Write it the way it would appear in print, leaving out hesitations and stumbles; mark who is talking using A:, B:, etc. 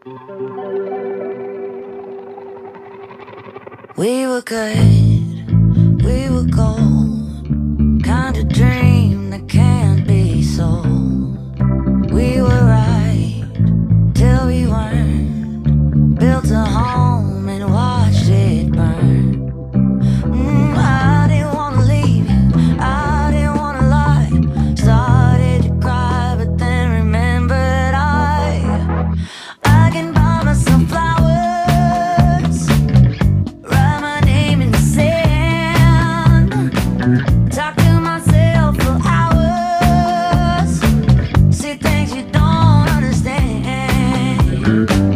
A: We were good, we were gold, kind of dream that can't be sold. We were right till we weren't, built a home and watched it burn. I didn't wanna leave you, I didn't wanna lie. Started to cry, but then remembered I can buy myself flowers, write my name in the sand, talk to myself for hours, see things you don't understand.